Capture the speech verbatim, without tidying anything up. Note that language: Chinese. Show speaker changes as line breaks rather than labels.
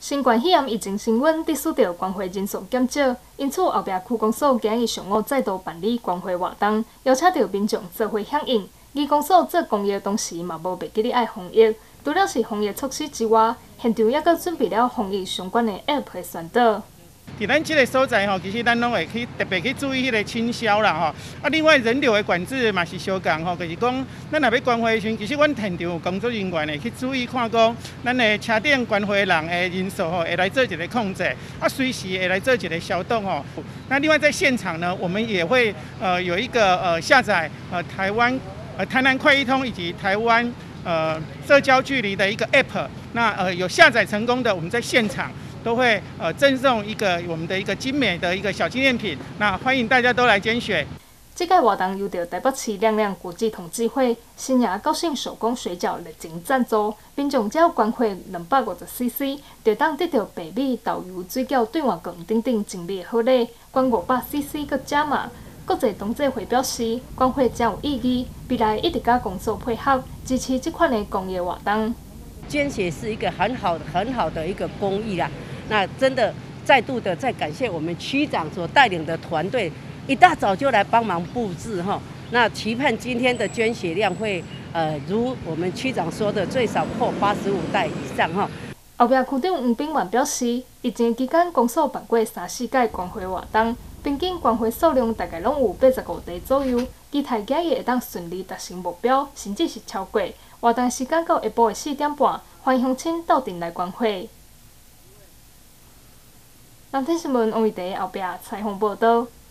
新冠肺炎疫情升温，得使到关会人数减少，因此后壁区公所今日上午再度办理关会活动，邀请到民众做伙响应。义公所做公益的同时，嘛无袂记哩爱防疫。除了是防疫措施之外，现场也阁准备了防疫相关的 App 的宣导。
伫咱即个所在吼，其实咱拢会去特别去注意迄个清消啦吼。啊，另外人流的管制嘛是相共吼，就是讲咱若要关会时，其实阮现场有工作人员会去注意看讲，咱的车顶关会人的人数吼，会来做一个控制，啊，随时会来做一个消毒吼。那另外在现场呢，我们也会呃有一个呃下载呃台湾呃台南快易通以及台湾呃社交距离的一个 App， 那呃有下载成功的，我们在现场。 都会呃赠送一个我们的一个精美的一个小纪念品，那欢迎大家都来拣选。
这届活动由着台北市亮亮国际同志会、新雅高兴手工水饺热情赞助，民众只要关费两百五十 C C， 就当得到白米、豆油、水饺、兑换券等等精美好礼，关五百 C C 搁加码。国际同志会表示，关费真有意义，未来一直甲公所配合，支持这款的公益活动。
捐血是一个很好、很好的一个公益啦。 那真的再度的再感谢我们区长所带领的团队，一大早就来帮忙布置哈。那期盼今天的捐血量会呃如我们区长说的，最少破八十五袋以上哈。
后壁区长黄炳元表示，疫情期间公所办过三四届关会活动，平均关会数量大概拢有八十五台左右，期待今日会当顺利达成目标，甚至是超过。活动时间到下晡的四点半，欢迎乡亲到店来关会。 蓝天新闻王玉蝶后壁采访报道。